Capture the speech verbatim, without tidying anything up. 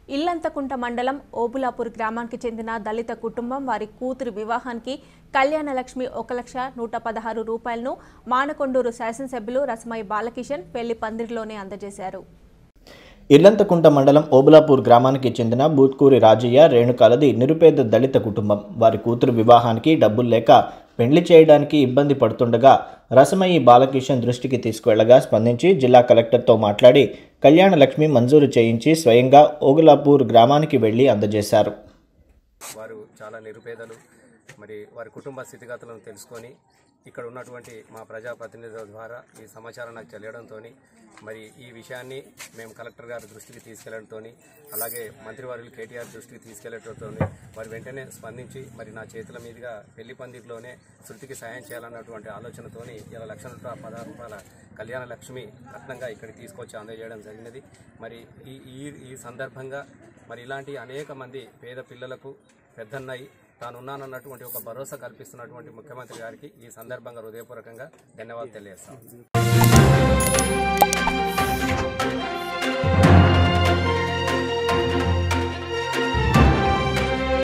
ఇల్లంతకుంట మండలం ఓబులాపూర్ గ్రామానికి చెందిన దళిత కుటుంబం వారి కూతురి వివాహానికి కళ్యాణ లక్ష్మి ఒక లక్ష నూట పదహారు రూపాయలను మానకొండూరు శాసనసభ్యులు రసమయ బాలకిషన్ పెళ్లి పందిరిలోనే అందజేశారు. ఇల్లంతకుంట మండలం ఓబులాపూర్ గ్రామానికి చెందిన బూత్కూరి రాజయ్య రేణుకాలది నిరుపేద దళిత కుటుంబం. వారి కూతురు వివాహానికి డబ్బులు లేక పెండ్లి చేయడానికి ఇబ్బంది పడుతుండగా రసమయి బాలకిషన్ దృష్టికి తీసుకువెళ్లగా స్పందించి జిల్లా కలెక్టర్తో మాట్లాడి కళ్యాణ లక్ష్మి మంజూరు చేయించి స్వయంగా ఓబులాపూర్ గ్రామానికి వెళ్లి అందజేశారు. వారు చాలా నిరుపేదలు. మరి వారి కుటుంబ స్థితిగతులను తెలుసుకొని ఇక్కడ ఉన్నటువంటి మా ప్రజాప్రతినిధుల ద్వారా ఈ సమాచారం నాకు తెలియడంతో మరి ఈ విషయాన్ని మేము కలెక్టర్ గారి దృష్టికి తీసుకెళ్లడంతో అలాగే మంత్రివర్యులు కేటీఆర్ దృష్టికి తీసుకెళ్లడంతో వారు వెంటనే స్పందించి మరి నా చేతుల మీదుగా పెళ్లి పందిరిలోనే శృతికి సాయం చేయాలన్నటువంటి ఆలోచనతో ఇలా లక్ష నూట పదహారు రూపాయల కళ్యాణ లక్ష్మి కట్నంగా ఇక్కడికి తీసుకొచ్చి అందజేయడం జరిగినది. మరి ఈ ఈ సందర్భంగా మరి ఇలాంటి అనేక మంది పేద పిల్లలకు పెద్దన్నయ్యి తానున్నానన్నటువంటి ఒక భరోసా కల్పిస్తున్నటువంటి ముఖ్యమంత్రి గారికి ఈ సందర్భంగా హృదయపూర్వకంగా ధన్యవాదాలు తెలియజేస్తాం.